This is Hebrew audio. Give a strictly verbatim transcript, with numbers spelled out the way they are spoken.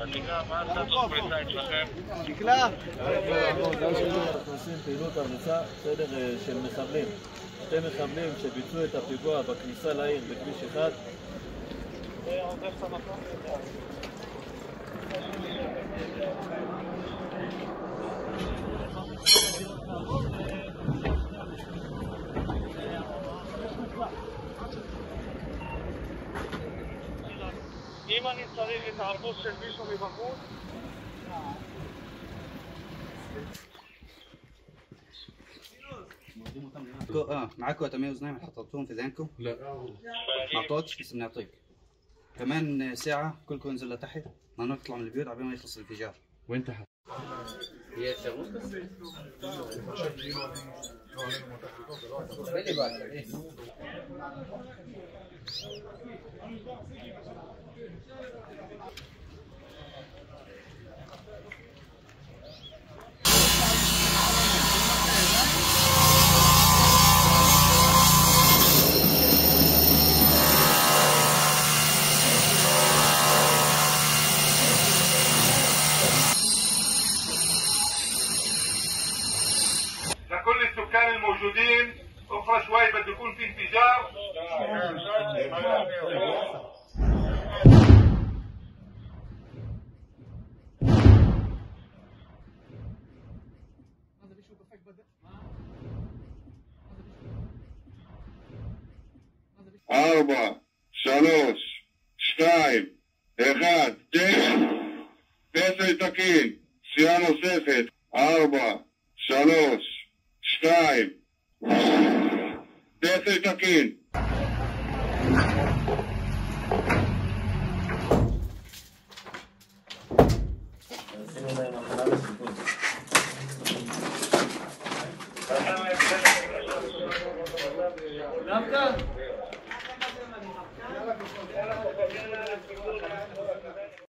חגיגה, מה הסטטוס פריצה אצלכם? דקלה! אנחנו עושים פעילות ארצה, סדר של מחבלים. שתי מחבלים שביצעו את הפיגוע בכניסה לעיר בכביש אחד. אם אני צריך התערבות של מישהו מבחוץ? اه معاكم تميز نايم حطيتهم في ذهنكم؟ لا ما اعطوكش بس بنعطيك كمان ساعة كلكم انزلوا لتحت بدنا نطلع من البيوت عبين ما يخلص الانفجار وانت حط هي شغوله لكل السكان الموجودين اخرى شوي بده يكون في انفجار. أربعة שלוש שתיים אחד תשע פסל תקין סיעה נוספת ארבע שלוש שתיים פסל תקין דווקא?